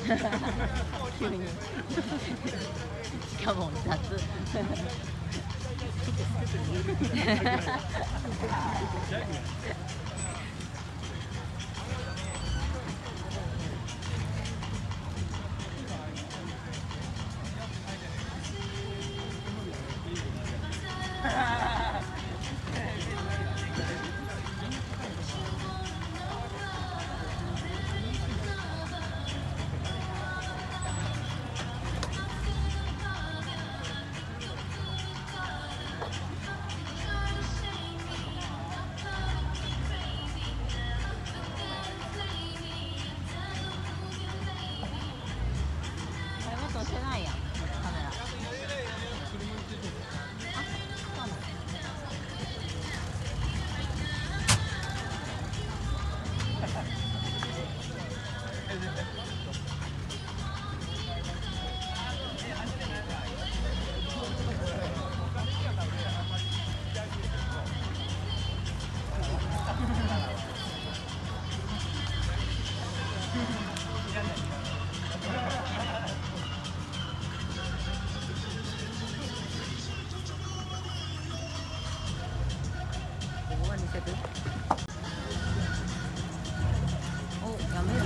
急にしかも雑してないやんカメラ。お、やめる？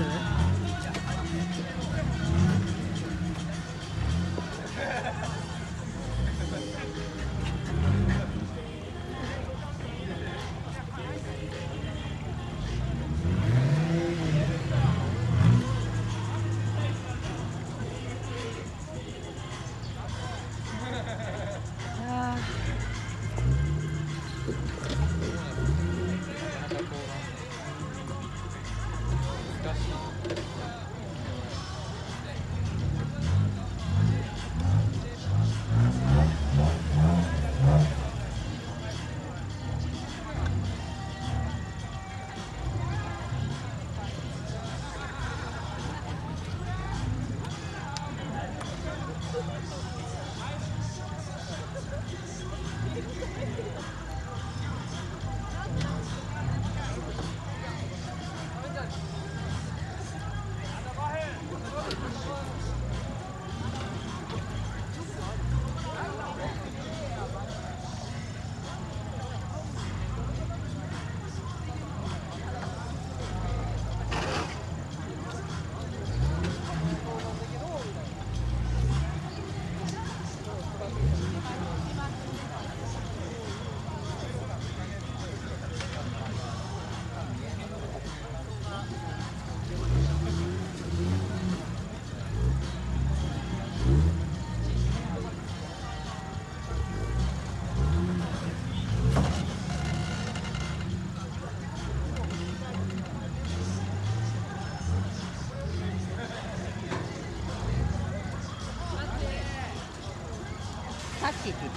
タクシーって言った？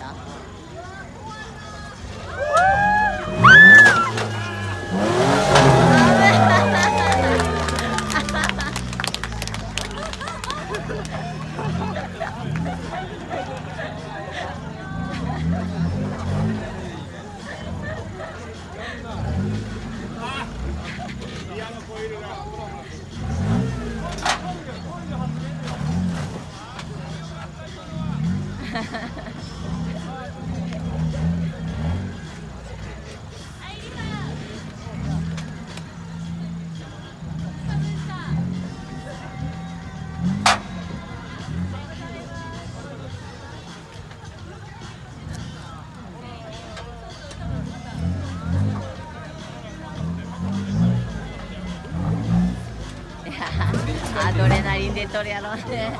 アドレナリン出とるやろうね。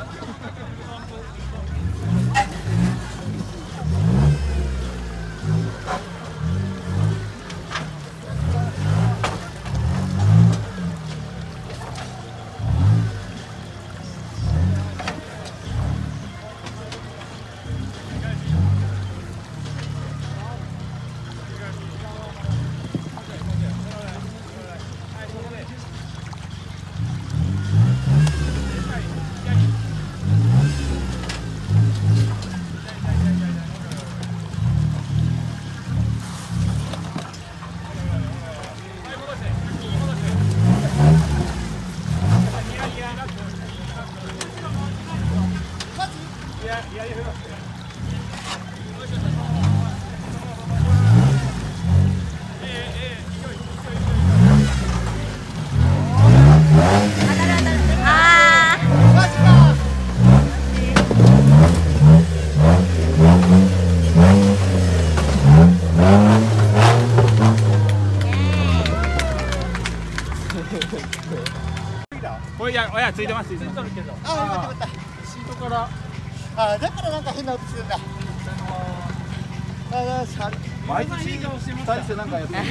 これ親ついてます。ついてるけど。あ、よかったよかった。シートから。あ、だからなんか変な音するんだ。毎年2人してなんかやってる。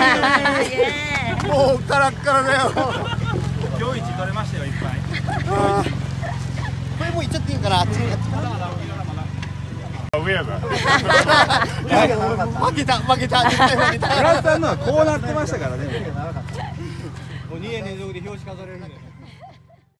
もうカラッカラだよ。今日一取れましたよいっぱい。これもういっちゃっていいんかな。上やな。負けた負けた。絶対負けた。フランスさんのはこうなってましたからね。もう2年連続で表紙飾れるんで。